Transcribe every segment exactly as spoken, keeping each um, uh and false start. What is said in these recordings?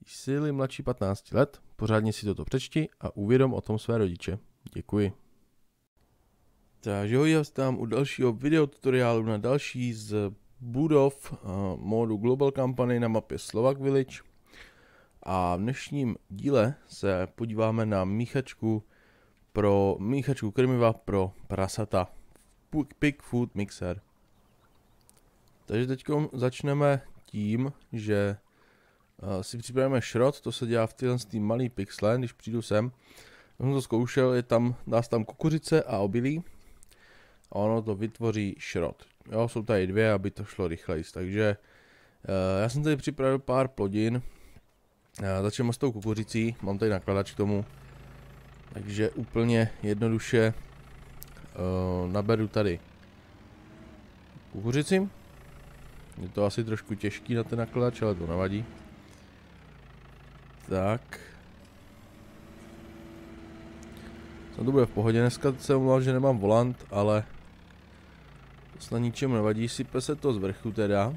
Jsi-li mladší patnáct let, pořádně si toto přečti a uvědom o tom své rodiče. Děkuji. Takže já tam u dalšího videotutoriálu na další z budov uh, módu Global Company na mapě Slovak Village. A v dnešním díle se podíváme na míchačku pro míchačku krmiva pro prasata. Pig Food Mixer. Takže teď začneme tím, že uh, si připravíme šrot, to se dělá v tyhle malý pixle, když přijdu sem. Já jsem to zkoušel, je tam, dá se tam kukuřice a obilí a ono to vytvoří šrot. Jo, jsou tady dvě, aby to šlo rychleji, takže uh, já jsem tady připravil pár plodin. Uh, začneme s tou kukuřicí, mám tady nakladač k tomu, takže úplně jednoduše uh, naberu tady kukuřici. Je to asi trošku těžký na ten nakladač, ale to nevadí. Tak. To bude v pohodě, dneska jsem mluvil, že nemám volant, ale to snad ničemu nevadí, sype se to z vrchu teda.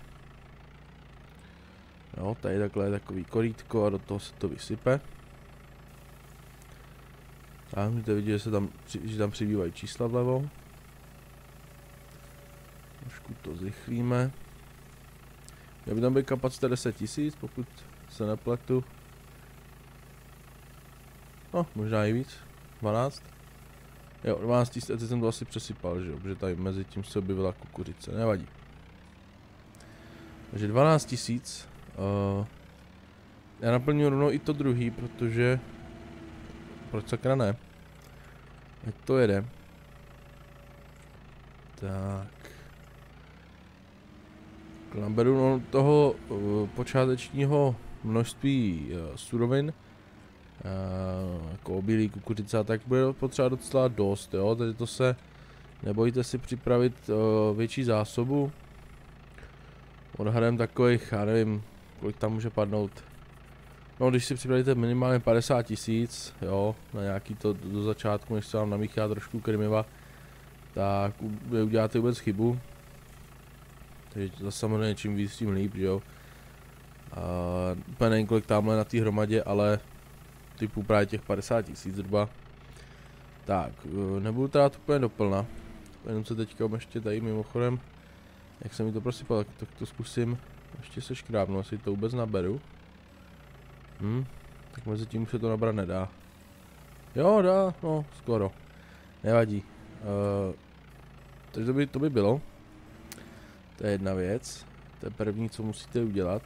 Jo, tady takhle je takový korítko a do toho se to vysype. A můžete vidět, že, se tam, že tam přibývají čísla vlevo. Trošku to zrychlíme. Měl by tam být kapacita deset tisíc, pokud se nepletu. No, možná i víc. dvanáct. Jo, dvanáct tisíc, teď jsem to asi přesypal, že jo, protože tady mezi tím se objevila kukuřice, nevadí. Takže dvanáct tisíc. Uh, já naplňuji rovnou i to druhý, protože... Proč sakra ne? Ať to jede. Tak. Naberu no, toho uh, počátečního množství uh, surovin. Uh, jako obilí, kukuřice a tak bude potřeba docela dost, jo, takže to se nebojte si připravit uh, větší zásobu. Odhadem takových, já nevím, kolik tam může padnout. No, když si připravíte minimálně padesát tisíc, jo, na nějaký to do začátku, než se vám namíchá trošku krmiva, tak uděláte vůbec chybu. Takže zase samozřejmě čím víc, tím líp, že jo. Uh, úplně nevím, kolik tamhle na té hromadě, ale typu právě těch padesát tisíc zhruba. Tak, nebudu trát úplně doplna. Jenom se teďka ještě tady mimochodem, jak jsem mi to prosypal, tak, tak to zkusím ještě se škrábnout, jestli to vůbec naberu. Hm, tak mezi tím už se to nabrat nedá. Jo, dá, no, skoro. Nevadí. Uh, takže to by, to by bylo. To je jedna věc. To je první, co musíte udělat.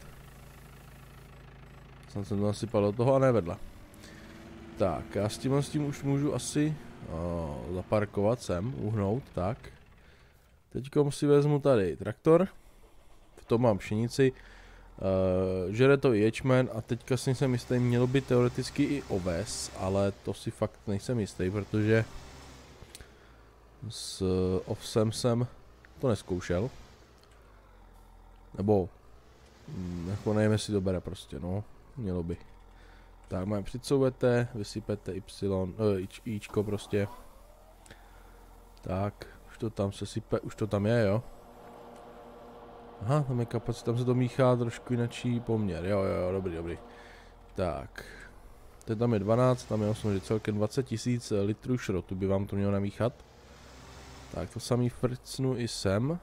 Jsem se to nasypal do toho a nevedla. Tak, já s tím, s tím už můžu asi uh, zaparkovat sem, uhnout, tak. Teďkom si vezmu tady traktor, v tom mám pšenici, uh, žere to i ječmen a teďka si jsem jistý, mělo by teoreticky i oves, ale to si fakt nejsem jistý, protože s uh, ovsem jsem to neskoušel. Nebo, hm, jako nevím, jestli to bere prostě, no, mělo by. Tak máme přicouvete, vysypete Y, e, Ičko prostě. Tak, už to tam se sype, už to tam je, jo. Aha, tam je kapacita, tam se to míchá trošku jinačí poměr, jo, jo, jo, dobrý, dobrý. Tak, teď tam je dvanáct, tam je osm, že celkem dvacet tisíc litrů šrotu by vám to mělo namíchat. Tak, to samý frcnu i sem.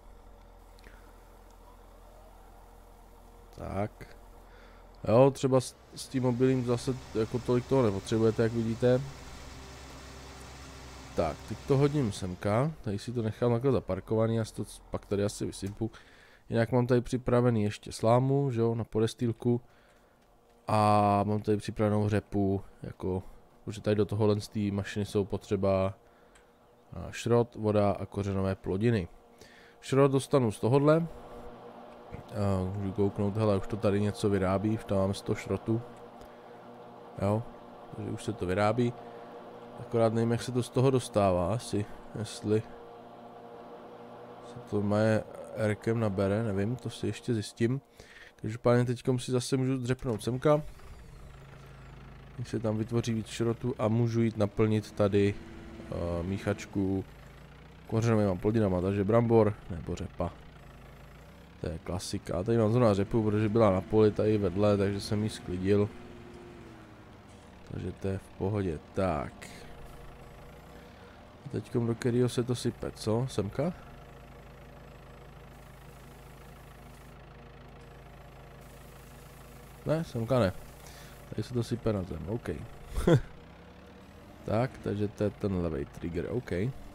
Tak. Jo, třeba s, s tím mobilím zase jako tolik toho nepotřebujete, jak vidíte. Tak, teď to hodím semka, tady si to nechám takhle zaparkovaný, já si to pak tady asi vysypu. Jinak mám tady připravený ještě slámu, že jo, na podestýlku. A mám tady připravenou řepu, jako, protože tady do tohohle z té mašiny jsou potřeba šrot, voda a kořenové plodiny. Šrot dostanu z tohohle. Uh, můžu kouknout, hele, už to tady něco vyrábí, už tam máme sto šrotu. Jo, takže už se to vyrábí. Akorát nevím, jak se to z toho dostává, asi, jestli se to moje erkem nabere, nevím, to si ještě zjistím. Každopádně teďkom si zase můžu dřepnout semka. Když se tam vytvoří víc šrotu a můžu jít naplnit tady uh, míchačku kořenovými plodinama, takže brambor nebo řepa. To je klasika. Tady mám zrovna řepu, protože byla na poli tady vedle, takže jsem ji sklidil. Takže to je v pohodě. Tak. A teďkom do kterého se to sype, co? Semka? Ne, semka ne. Tady se to sype na zem, OK. Tak, takže to je ten levý trigger, OK.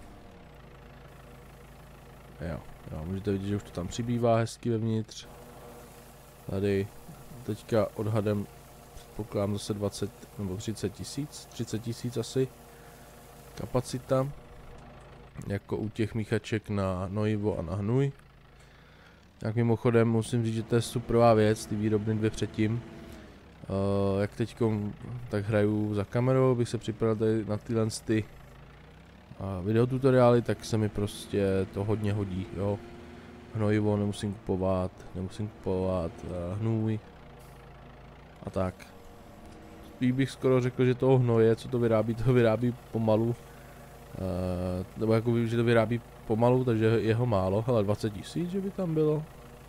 Jo, jo, můžete vidět, že už to tam přibývá hezky vevnitř. Tady teďka odhadem předpokládám zase dvacet nebo třicet tisíc, třicet tisíc asi kapacita. Jako u těch míchaček na hnojivo a na hnůj. Tak mimochodem musím říct, že to je superová věc, ty výrobny dvě předtím. Uh, jak teďkom tak hraju za kamerou, bych se připravil tady na tyhle ty uh, videotutoriály, tak se mi prostě to hodně hodí, jo. Hnojivo nemusím kupovat, nemusím kupovat uh, hnůj a tak. Spíš bych skoro řekl, že toho hnoje, co to vyrábí, to vyrábí pomalu. Uh, nebo jako, že to vyrábí pomalu, takže je ho málo, hele dvacet tisíc, že by tam bylo.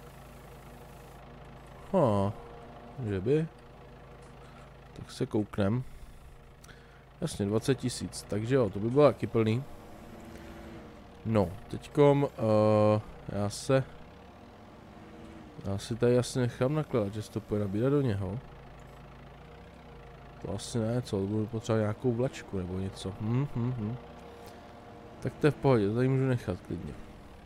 Ha, že by. Tak se kouknem. Jasně, dvacet tisíc, takže jo, to by bylo taky plný. No, teďkom, uh, já se... Já si tady asi nechám nakládat, že se to půjde nabírat do něho. To asi ne, co, budu potřebovat nějakou vlačku nebo něco. Hm, hm, hm. Tak to je v pohodě, to tady můžu nechat klidně.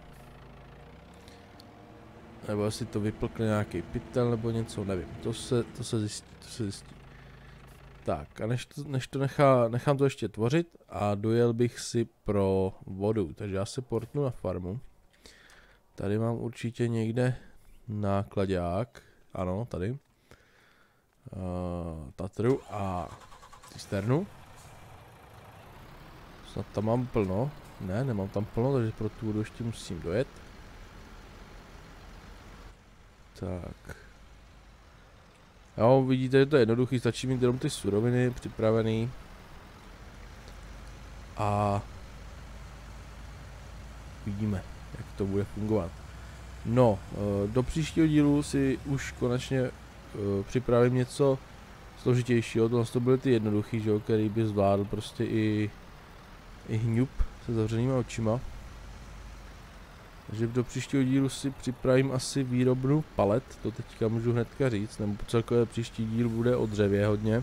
Nebo jestli to vyplkne nějaký pytel nebo něco, nevím, to se, to se zjistí, to se zjistí. Tak a než to, než to nechá, nechám to ještě tvořit a dojel bych si pro vodu, takže já se portnu na farmu. Tady mám určitě někde náklaďák, ano, tady. Uh, Tatru a cisternu. Snad tam mám plno, ne, nemám tam plno, takže pro tu vodu ještě musím dojet. Tak. Jo, vidíte, že to je jednoduchý, stačí mít jenom ty suroviny připravený. A vidíme, jak to bude fungovat. No, do příštího dílu si už konečně připravím něco složitějšího. Tohle to byly ty jednoduchý, že jo, který by zvládl prostě i, i hňup se zavřenýma očima. Takže do příštího dílu si připravím asi výrobnu palet, to teďka můžu hnedka říct, nebo celkově příští díl bude o dřevě hodně.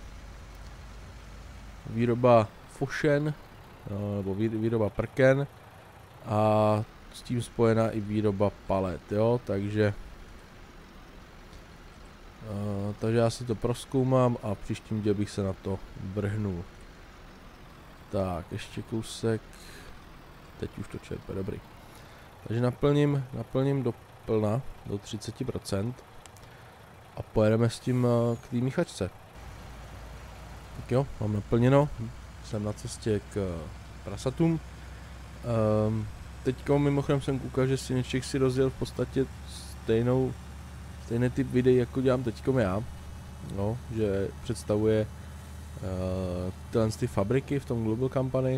Výroba fošen, nebo výroba prken a s tím spojená i výroba palet, jo, takže uh, takže já si to prozkoumám a příštím díl bych se na to vrhnul. Tak, ještě kousek, teď už to čerpe, dobrý. Takže naplním, naplním do plna, do třicet procent a pojedeme s tím uh, k té míchačce. Tak jo, mám naplněno, jsem na cestě k uh, prasatům. Um, teďko mimochodem jsem koukal, že Syneček si rozjel v podstatě stejnou, stejný typ videí, jako dělám teďkom já. No, že představuje uh, tyhle ty fabriky v tom Global Company.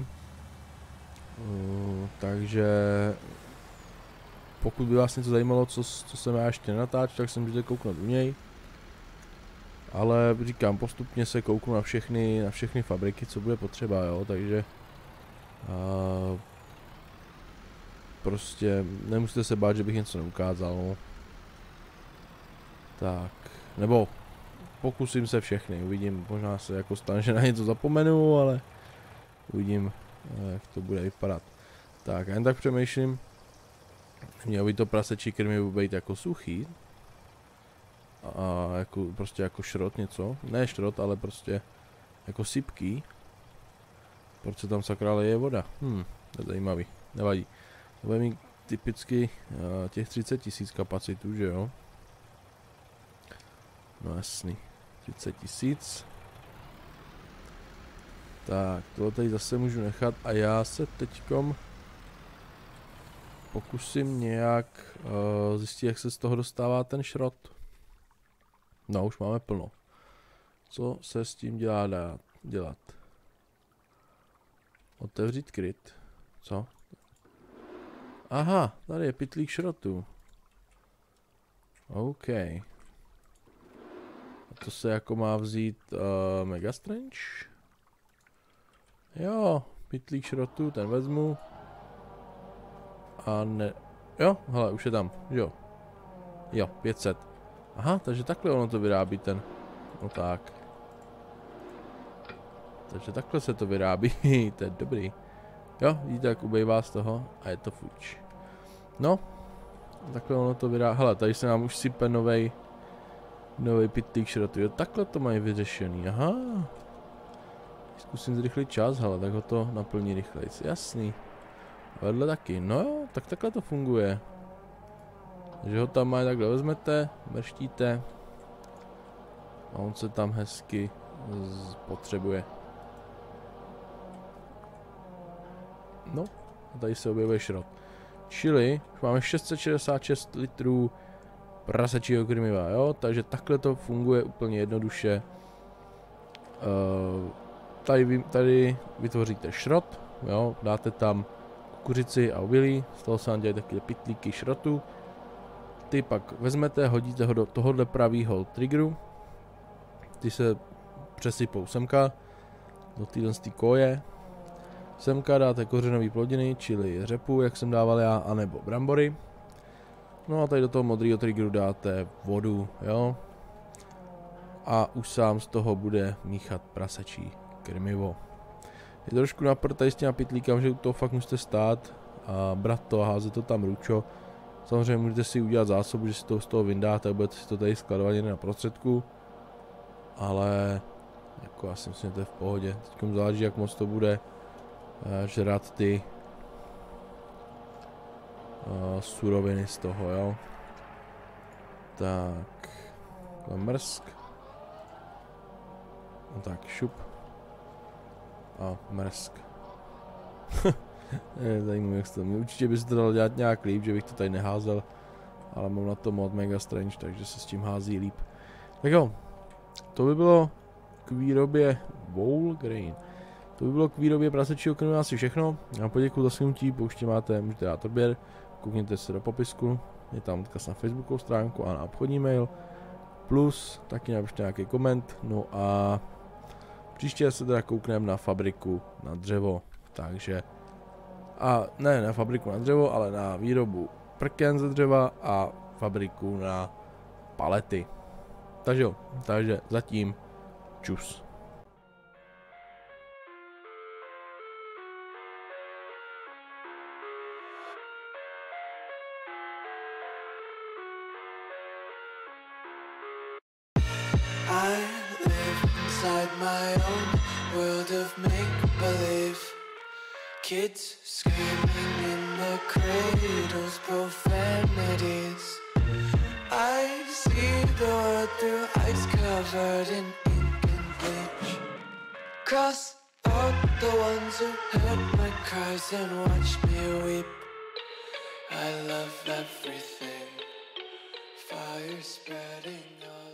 Uh, takže pokud by vás něco zajímalo, co, co jsem já ještě nenatáčel, tak se můžete kouknout u něj. Ale říkám, postupně se kouknu na všechny, na všechny fabriky, co bude potřeba, jo, takže uh, prostě nemusíte se bát, že bych něco neukázal, no. Tak, nebo pokusím se všechny, uvidím, možná se jako stane, že na něco zapomenu, ale uvidím, jak to bude vypadat. Tak, a jen tak přemýšlím, mělo by to prasečí krmivo být jako suchý. A jako, prostě jako šrot něco, ne šrot, ale prostě jako sypký. Proč se tam sakra leje voda? Hm, to je zajímavý, nevadí. To bude mít typicky uh, těch třicet tisíc kapacitu, že jo? No jasný, třicet tisíc. Tak, tohle tady zase můžu nechat a já se teďkom pokusím nějak uh, zjistit, jak se z toho dostává ten šrot. No, už máme plno. Co se s tím dělá dát, dělat? Otevřít kryt. Co? Aha, tady je pytlík šrotu. OK. A to se jako má vzít uh, Mega Strange? Jo, pytlík šrotu, ten vezmu. A ne... Jo, hele, už je tam, jo. Jo, pět set. Aha, takže takhle ono to vyrábí ten. No tak. Takže takhle se to vyrábí, to je dobrý. Jo, vidíte, jak ubejvá z toho a je to fuč. No, takhle ono to vyrábí. Hele, tady se nám už sype novej, novej pytlík šrotu. Jo, takhle to mají vyřešený, aha. Zkusím zrychlit čas, hele, tak ho to naplní rychleji, jasný. A vedle taky, no jo, tak takhle to funguje. Takže ho tam mají, takhle vezmete, mrštíte. A on se tam hezky potřebuje. No, a tady se objevuje šrot. Čili, už máme šest set šedesát šest litrů prasečího krmiva, jo, takže takhle to funguje úplně jednoduše. Uh, tady, tady vytvoříte šrot, jo, dáte tam kukuřici a obilí, z toho se vám dělají takové pytlíky šrotu. Ty pak vezmete, hodíte ho do tohohle pravýho triggeru, ty se přesypou semka, do téhle koje. Semka dáte kořenové plodiny, čili řepu, jak jsem dával já, anebo brambory. No a tady do toho modrého triggeru dáte vodu, jo. A už sám z toho bude míchat prasečí krmivo. Je trošku naprt tady s těma pytlíkama, že u toho fakt musíte stát a brát to a házet to tam ručo. Samozřejmě můžete si udělat zásobu, že si to z toho vyndáte a budete si to tady skladovat jen na prostředku. Ale jako já si myslím, že to je v pohodě. Teď záleží, jak moc to bude uh, žrat ty uh, suroviny z toho, jo. Tak, mrsk. No tak, šup. A mrsk. Je zajímavé, jak to. Určitě by se to dalo dělat nějak líp, že bych to tady neházel. Ale mám na to mod Mega Strange, takže se s tím hází líp. Tak jo. To by bylo k výrobě Bowl Grain. To by bylo k výrobě prasečího krmiva asi všechno. Já poděkuji za slednutí, pokud máte, můžete dát odběr. Koukněte se do popisku. Je tam odkaz na Facebookovou stránku a na obchodní mail. Plus taky napište nějaký koment. No a příště se teda koukneme na fabriku na dřevo. Takže a ne na fabriku na dřevo, ale na výrobu prken ze dřeva a fabriku na palety. Takže jo, takže zatím čus. I live inside my own world of make-believe. Kids screaming in the cradles, profanities. I see the world through ice covered in ink and bleach. Cross out the ones who heard my cries and watched me weep. I love everything, fire spreading all